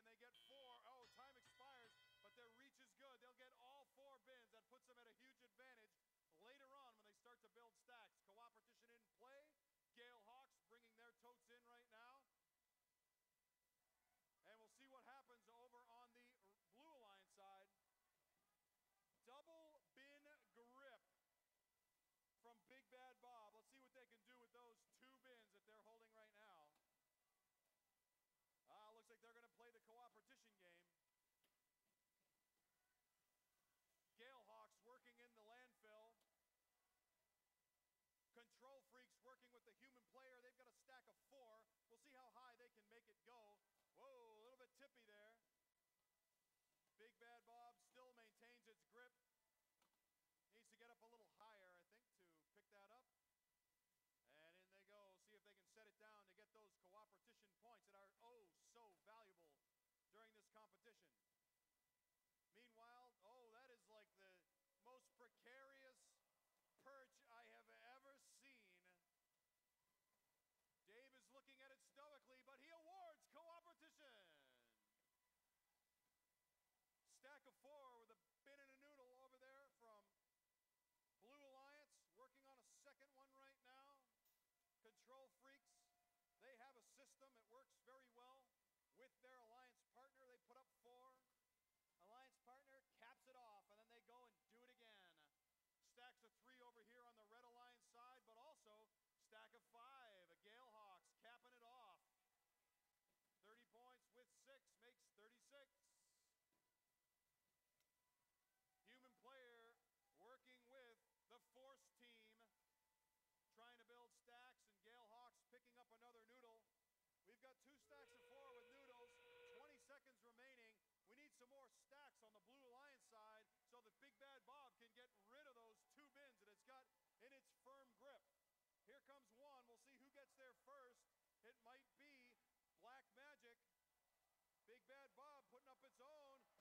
Can they get 4? Oh, time expires, but their reach is good. They'll get all 4 bins. That puts them at a huge advantage later on when they start to build stacks. Co-opetition in play. Gale Hawks bringing their totes in right now. And we'll see what happens over on the Blue Alliance side. Double bin grip from Big Bad Bob. Let's see what they can do with those 2 bins that they're holding right now. Looks like they're going to play the co-opetition game. Gale Hawks working in the landfill. Control Freaks working with the human player. They've got a stack of 4. We'll see how high they can make it go. Whoa, a little bit tippy there. Big Bad Bob still maintains its grip. Needs to get up a little higher, I think, to pick that up. And in they go. See if they can set it down to get those co-opetition points that are oh so valuable during this competition. Meanwhile, oh, that is like the most precarious perch I have ever seen. Dave is looking at it stoically, but he awards co-opetition. Stack of 4 with a bin and a noodle over there from Blue Alliance, working on a second one right now. Control Freaks, they have a system. It works very well with their alliance partner. They put up 4. Alliance partner caps it off, and then they go and do it again. Stacks of 3 over here on the Red Alliance side, but also stack of 5. A Gale Hawks capping it off. 30 points with 6 makes 36. Human player working with the Force team, trying to build stacks, and Gale Hawks picking up another noodle. We've got 2 stacks of 4 with noodles, 20 seconds remaining. We need some more stacks on the Blue Alliance side so that Big Bad Bob can get rid of those 2 bins that it's got in its firm grip. Here comes one. We'll see who gets there first. It might be Black Magic. Big Bad Bob putting up its own.